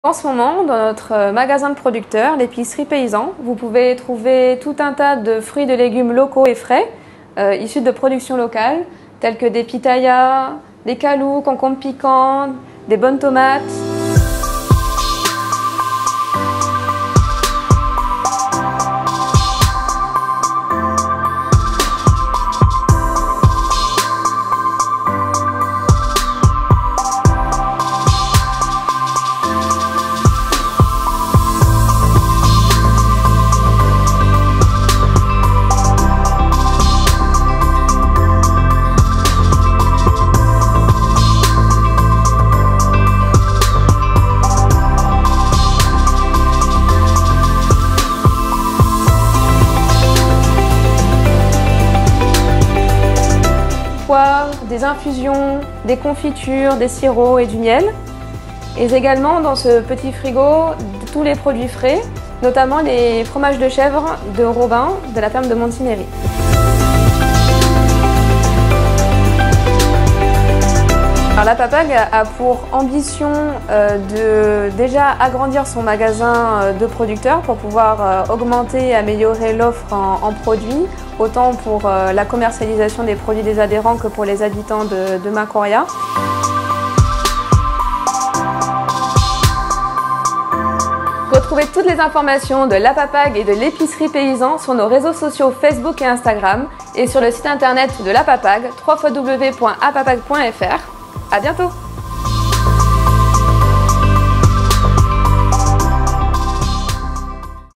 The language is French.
En ce moment, dans notre magasin de producteurs, l'épicerie paysan, vous pouvez trouver tout un tas de fruits et de légumes locaux et frais, issus de production locale, tels que des pitayas, des calous, concombres piquants, des bonnes tomates. Des infusions, des confitures, des sirops et du miel. Et également dans ce petit frigo tous les produits frais, notamment les fromages de chèvre de Robin de la ferme de Montignéry. Alors, la Papag a pour ambition de déjà agrandir son magasin de producteurs pour pouvoir augmenter et améliorer l'offre en produits, autant pour la commercialisation des produits des adhérents que pour les habitants de Macoria. Retrouvez toutes les informations de la Papag et de l'épicerie paysan sur nos réseaux sociaux Facebook et Instagram et sur le site internet de la Papag, www.apapag.fr. À bientôt!